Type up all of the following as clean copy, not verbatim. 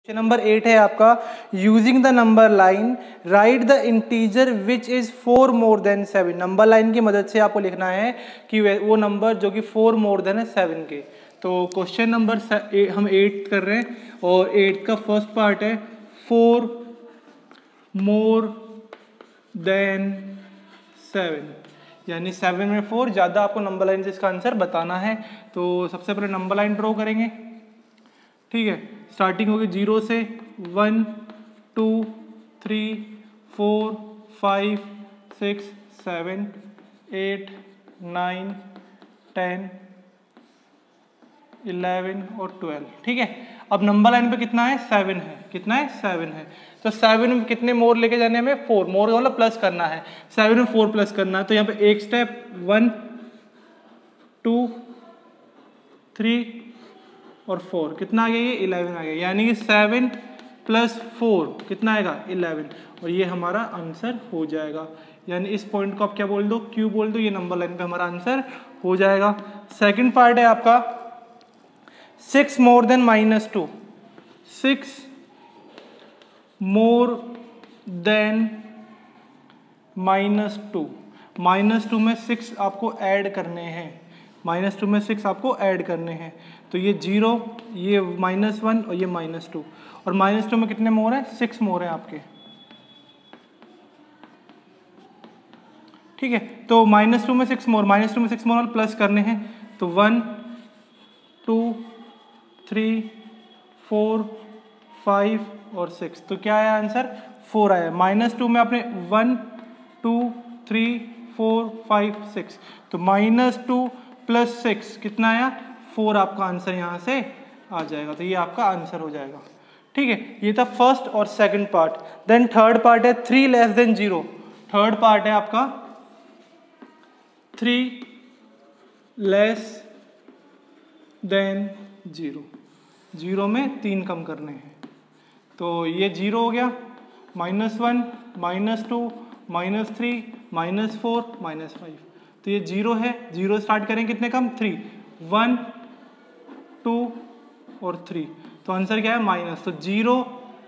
Question number 8 है आपका, using the number line write the integer which is 4 more than 7। Number line की मदद से आपको लिखना है कि वो नंबर जो कि 4 मोर देन है 7 के। तो क्वेश्चन नंबर हम 8 कर रहे हैं और 8 का फर्स्ट पार्ट है 4 मोर देन 7, यानी 7 में 4 ज़्यादा आपको नंबर लाइन से इसका आंसर बताना है। तो सबसे पहले नंबर लाइन ड्रॉ करेंगे, ठीक है। स्टार्टिंग होगी 0 से 1 2 3 4 5 6 7 8 9 10 11 और 12, ठीक है। अब नंबर लाइन पे कितना है 7 है, कितना है 7 है। तो 7 में कितने मोर लेके जाने हमें 4, मोर का मतलब प्लस करना है, 7 में 4 प्लस करना है। तो यहाँ पे एक स्टेप 1 2 3 और 4, कितना आ गया ये 11 आ गया, यानी कि 7 + 4 कितना आएगा 11, और ये हमारा आंसर हो जाएगा। यानी इस पॉइंट को आप क्या बोल दो, क्यू बोल दो, ये नंबर लाइन पे हमारा आंसर हो जाएगा। सेकंड पार्ट है आपका 6 मोर देन -2, 6 मोर देन -2, -2 में 6 आपको ऐड करने हैं, -2 में 6 आपको ऐड करने हैं। तो ये 0, ये -1 और ये -2, और -2 में कितने मोर हैं 6 मोर हैं आपके, ठीक है। तो -2 में 6 मोर, -2 में 6 मोर और प्लस करने हैं। तो 1 2 3 4 5 और 6, तो क्या आया आंसर 4 आया। -2 में आपने 1 2 3 4 5 6, तो -2 + 6 कितना आया 4, आपका आंसर यहाँ से आ जाएगा। तो ये आपका आंसर हो जाएगा, ठीक है। ये था फर्स्ट और second part. Then third part है 3 लेस देन 0। थर्ड पार्ट है आपका 3 लेस देन 0, 0 में 3 कम करने हैं। तो ये 0 हो गया, -1 -2 -3 -4 -5, तो ये 0 है, 0 स्टार्ट करें कितने कम 3, 1 2 और 3, तो आंसर क्या है माइनस। तो 0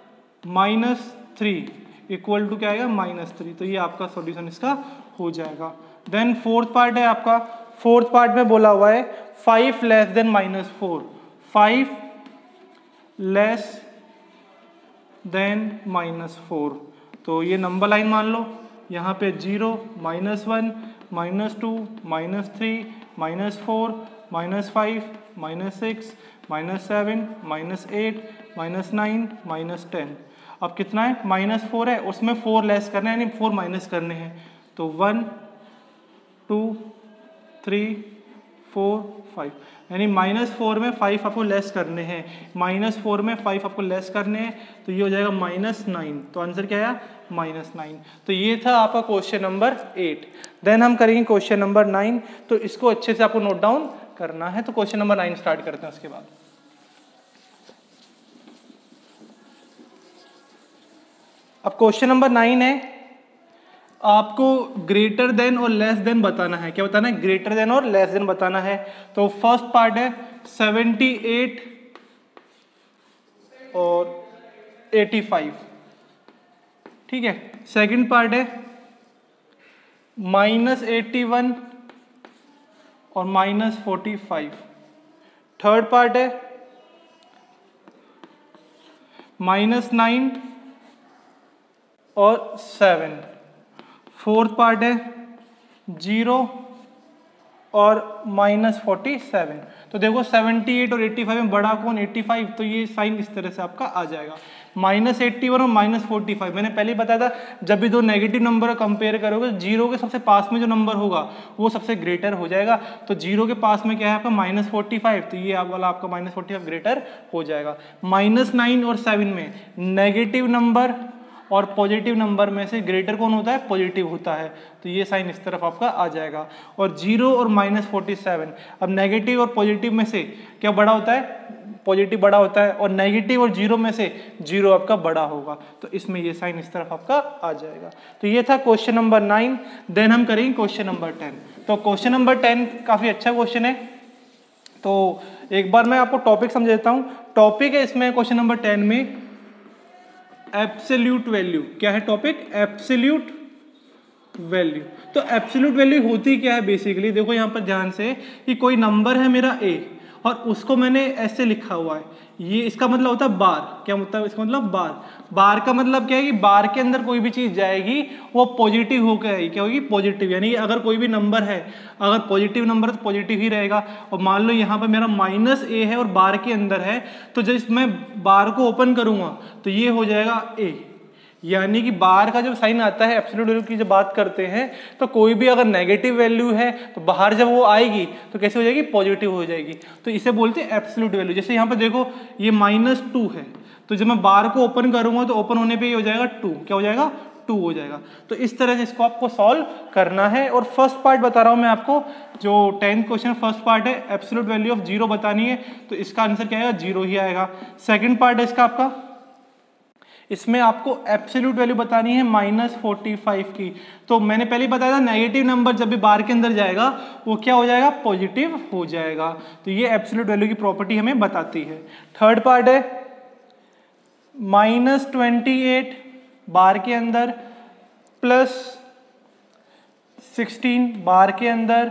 -3 इक्वल टू क्या आएगा -3, तो ये आपका सॉल्यूशन इसका हो जाएगा। देन फोर्थ पार्ट है आपका, फोर्थ पार्ट में बोला हुआ है 5 लेस देन -4, 5 लेस देन -4, तो ये नंबर लाइन मान लो। यहाँ पे 0 -1 -2 -3 -4 -5 -6 -7 -8 -9 -10। अब कितना है -4 है, उसमें 4 लेस करना है, यानी 4 माइनस करने हैं। तो 1 2 3 4 5, यानी -4 में 5 आपको लेस करने हैं, -4 में 5 आपको लेस करने हैं, तो ये हो जाएगा -9। तो आंसर क्या आया -9। तो ये था आपका क्वेश्चन नंबर 8। देन हम करेंगे क्वेश्चन नंबर 9, तो इसको अच्छे से आपको नोट डाउन करना है। तो क्वेश्चन नंबर 9 स्टार्ट करते हैं उसके बाद। अब क्वेश्चन नंबर 9 है, आपको ग्रेटर देन और लेस देन बताना है। क्या बताना है, ग्रेटर देन और लेस देन बताना है। तो फर्स्ट पार्ट है 78 और 85, ठीक है। सेकंड पार्ट है -81 और -45। थर्ड पार्ट है -9 और 7। फोर्थ पार्ट है 0 और -47। तो देखो 78 और 85 में बड़ा कौन 85, तो ये साइन इस तरह से आपका आ जाएगा। -81 और -45, मैंने पहले ही बताया था, जब भी दो नेगेटिव नंबर कंपेयर करोगे, 0 के सबसे पास में जो नंबर होगा वो सबसे ग्रेटर हो जाएगा। तो 0 के पास में क्या है आपका -45, तो ये वाला आपका -45 ग्रेटर हो जाएगा। -9 और 7 में नेगेटिव नंबर और पॉजिटिव नंबर में से ग्रेटर कौन होता है, पॉजिटिव होता है, तो ये साइन इस तरफ आपका आ जाएगा। और 0 और -47, अब नेगेटिव और पॉजिटिव में से क्या बड़ा होता है, पॉजिटिव बड़ा होता है, और नेगेटिव और 0 में से 0 आपका बड़ा होगा, तो इसमें ये साइन इस तरफ आपका आ जाएगा। तो ये था क्वेश्चन नंबर 9। देन हम करेंगे क्वेश्चन नंबर 10। तो क्वेश्चन नंबर 10 काफी अच्छा क्वेश्चन है। तो एक बार मैं आपको टॉपिक समझ देता हूँ। टॉपिक है इसमें क्वेश्चन नंबर 10 में एब्सोल्यूट वैल्यू। क्या है टॉपिक? Absolute value. तो एब्सोल्यूट वैल्यू होती क्या है बेसिकली, देखो यहाँ पर ध्यान से कि कोई नंबर है मेरा a और उसको मैंने ऐसे लिखा हुआ है, ये इसका मतलब होता है बार। क्या मतलब इसका मतलब? बार। बार का मतलब क्या है कि बार के अंदर कोई भी चीज जाएगी वो पॉजिटिव होकर आएगी। क्या होगी? पॉजिटिव। यानी कि अगर कोई भी नंबर है, अगर पॉजिटिव नंबर है तो पॉजिटिव ही रहेगा। और मान लो यहाँ पर मेरा -a है और बार के अंदर है, तो जब मैं बार को ओपन करूंगा तो ये हो जाएगा a। यानी कि बार का जब साइन आता है, एब्सोल्यूट वैल्यू की जब बात करते हैं, तो कोई भी अगर नेगेटिव वैल्यू है तो बाहर जब वो आएगी तो कैसे हो जाएगी? पॉजिटिव हो जाएगी। तो इसे बोलते हैं एब्सोल्यूट वैल्यू। जैसे यहाँ पर देखो ये -2 है, तो जब मैं बार को ओपन करूंगा तो ओपन होने पे ये हो जाएगा 2। क्या हो जाएगा? 2 हो जाएगा। तो इस तरह से इसको आपको सॉल्व करना है। और फर्स्ट पार्ट बता रहा हूं मैं आपको, जो 10th क्वेश्चन फर्स्ट पार्ट है, एब्सोल्यूट वैल्यू ऑफ 0 बतानी है, तो इसका आंसर क्या आएगा? 0 ही आएगा। सेकेंड पार्ट है इसका आपका, इसमें आपको एब्सोल्यूट वैल्यू बतानी है -45 की। तो मैंने पहले ही बताया था नेगेटिव नंबर जब भी बार के अंदर जाएगा वो क्या हो जाएगा? पॉजिटिव हो जाएगा। तो ये एब्सोल्यूट वैल्यू की प्रॉपर्टी हमें बताती है। थर्ड पार्ट है -28 बार के अंदर +16 बार के अंदर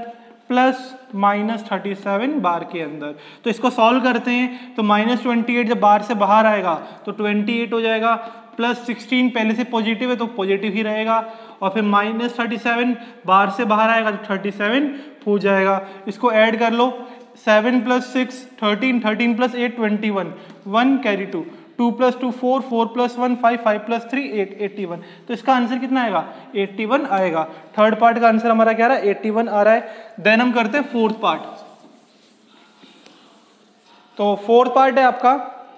+-37 बार के अंदर। तो इसको सॉल्व करते हैं तो -28 जब बार से बाहर आएगा तो 28 हो जाएगा, +16 पहले से पॉजिटिव है तो पॉजिटिव ही रहेगा, और फिर -37 बाहर से बाहर आएगा तो 37 हो जाएगा। इसको ऐड कर लो, 7 + 6 13, 13 + 8 21, 1 कैरी 2, 2 + 2 4, 4 + 1 5, 5 + 3 8, 81। तो इसका आंसर कितना आएगा? 81 आएगा। थर्ड पार्ट का आंसर हमारा क्या आ रहा है? 81 आ रहा है। देन हम करते हैं फोर्थ पार्ट। तो फोर्थ पार्ट है आपका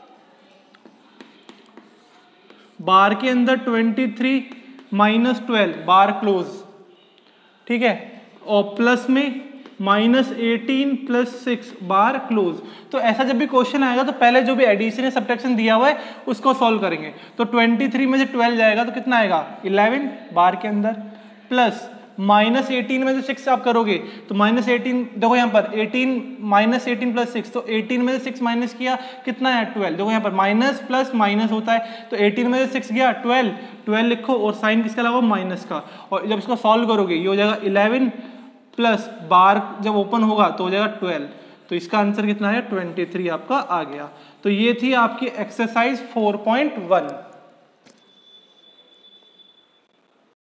बार के अंदर 23 - 12 बार क्लोज, ठीक है, और प्लस में -18 + 6 बार क्लोज। तो ऐसा जब भी क्वेश्चन आएगा तो पहले जो भी एडिशन या सब्ट्रैक्शन दिया हुआ है उसको सॉल्व करेंगे। तो 23 में से 12 जाएगा तो कितना आएगा? 11 बार के अंदर, प्लस -18 में से 6 आप करोगे तो -18, देखो यहाँ पर 18 -18 + 6, तो 18 में से 6 माइनस किया कितना है? 12। देखो यहाँ पर माइनस प्लस माइनस होता है, तो 18 में से 6 गया 12, 12 लिखो और साइन किसका लगा? माइनस का। और जब इसको सॉल्व करोगे ये हो जाएगा 11 प्लस बार जब ओपन होगा तो हो जाएगा 12। तो इसका आंसर कितना है? 23 आपका आ गया। तो ये थी आपकी एक्सरसाइज 4.1।